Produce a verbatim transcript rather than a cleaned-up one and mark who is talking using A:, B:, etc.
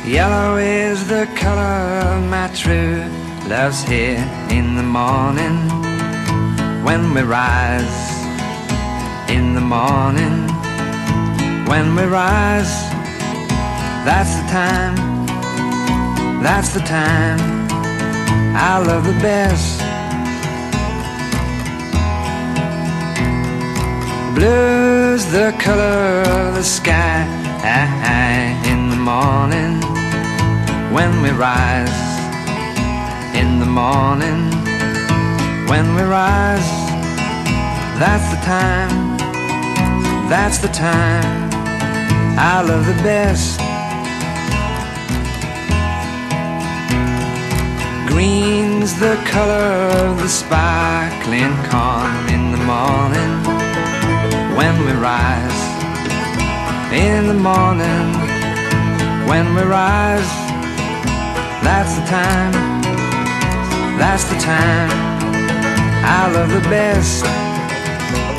A: Yellow is the color my true love's here in the morning. When we rise in the morning, when we rise, that's the time, that's the time I love the best. Blue's the color of the sky in the morning. When we rise in the morning, when we rise, that's the time, that's the time I love the best. Green's the color of the sparkling corn in the morning. When we rise in the morning, when we rise, that's the time, that's the time I love the best.